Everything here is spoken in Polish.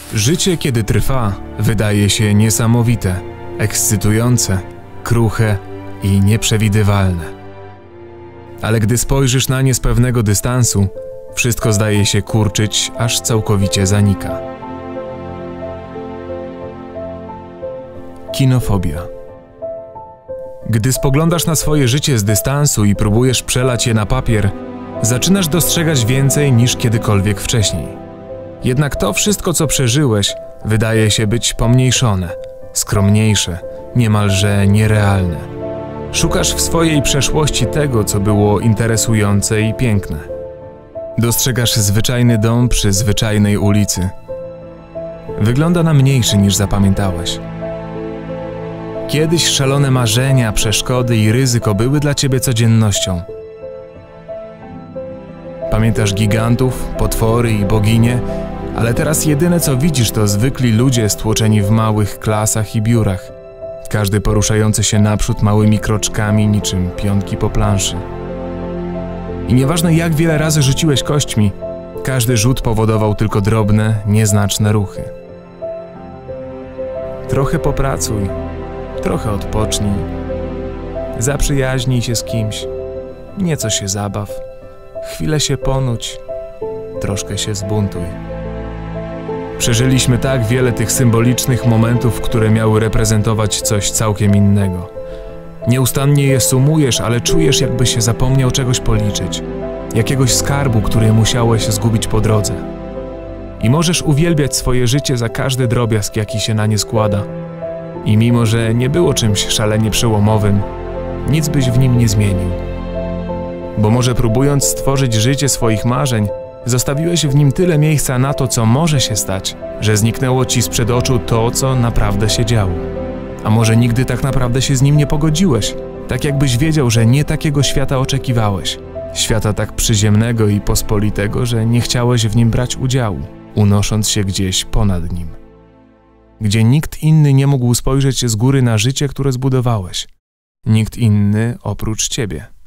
Życie, kiedy trwa, wydaje się niesamowite, ekscytujące, kruche i nieprzewidywalne. Ale gdy spojrzysz na nie z pewnego dystansu, wszystko zdaje się kurczyć, aż całkowicie zanika. Kinofobia. Gdy spoglądasz na swoje życie z dystansu i próbujesz przelać je na papier, zaczynasz dostrzegać więcej niż kiedykolwiek wcześniej. Jednak to wszystko, co przeżyłeś, wydaje się być pomniejszone, skromniejsze, niemalże nierealne. Szukasz w swojej przeszłości tego, co było interesujące i piękne. Dostrzegasz zwyczajny dom przy zwyczajnej ulicy. Wygląda na mniejszy niż zapamiętałeś. Kiedyś szalone marzenia, przeszkody i ryzyko były dla ciebie codziennością. Pamiętasz gigantów, potwory i boginie, ale teraz jedyne co widzisz to zwykli ludzie stłoczeni w małych klasach i biurach. Każdy poruszający się naprzód małymi kroczkami niczym pionki po planszy. I nieważne jak wiele razy rzuciłeś kośćmi, każdy rzut powodował tylko drobne, nieznaczne ruchy. Trochę popracuj, trochę odpocznij, zaprzyjaźnij się z kimś, nieco się zabaw, chwilę się ponuć, troszkę się zbuntuj. Przeżyliśmy tak wiele tych symbolicznych momentów, które miały reprezentować coś całkiem innego. Nieustannie je sumujesz, ale czujesz, jakbyś się zapomniał czegoś policzyć, jakiegoś skarbu, który musiałeś zgubić po drodze. I możesz uwielbiać swoje życie za każdy drobiazg, jaki się na nie składa. I mimo, że nie było czymś szalenie przełomowym, nic byś w nim nie zmienił. Bo może próbując stworzyć życie swoich marzeń, zostawiłeś w nim tyle miejsca na to, co może się stać, że zniknęło ci sprzed oczu to, co naprawdę się działo. A może nigdy tak naprawdę się z nim nie pogodziłeś, tak jakbyś wiedział, że nie takiego świata oczekiwałeś. Świata tak przyziemnego i pospolitego, że nie chciałeś w nim brać udziału, unosząc się gdzieś ponad nim. Gdzie nikt inny nie mógł spojrzeć z góry na życie, które zbudowałeś. Nikt inny oprócz ciebie.